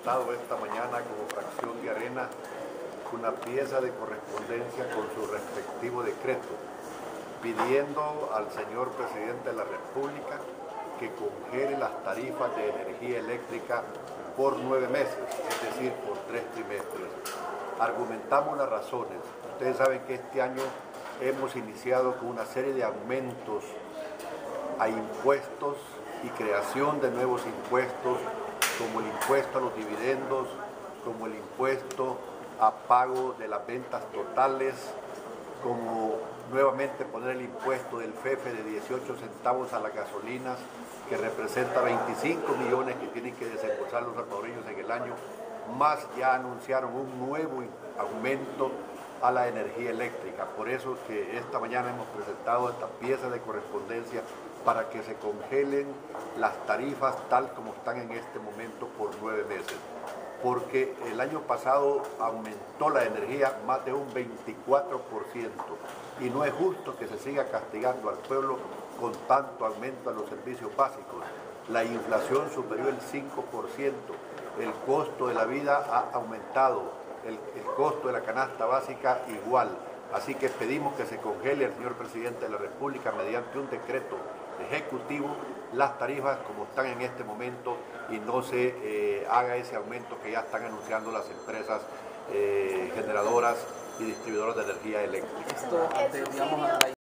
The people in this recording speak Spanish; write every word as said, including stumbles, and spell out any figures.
presentado esta mañana como fracción de Arena una pieza de correspondencia con su respectivo decreto, pidiendo al señor presidente de la República que congele las tarifas de energía eléctrica por nueve meses, es decir, por tres trimestres. Argumentamos las razones. Ustedes saben que este año hemos iniciado con una serie de aumentos a impuestos y creación de nuevos impuestos, como el impuesto a los dividendos, como el impuesto a pago de las ventas totales, como nuevamente poner el impuesto del F E F E de dieciocho centavos a las gasolinas, que representa veinticinco millones que tienen que desembolsar los salvadoreños en el año, más ya anunciaron un nuevo aumento a la energía eléctrica. Por eso es que esta mañana hemos presentado esta pieza de correspondencia para que se congelen las tarifas tal como están en este momento por nueve meses. Porque el año pasado aumentó la energía más de un veinticuatro por ciento y no es justo que se siga castigando al pueblo con tanto aumento a los servicios básicos. La inflación superó el cinco por ciento, el costo de la vida ha aumentado, el, el costo de la canasta básica igual. Así que pedimos que se congele al señor presidente de la República mediante un decreto ejecutivo las tarifas como están en este momento y no se eh, haga ese aumento que ya están anunciando las empresas eh, generadoras y distribuidoras de energía eléctrica. Esto ante, digamos, la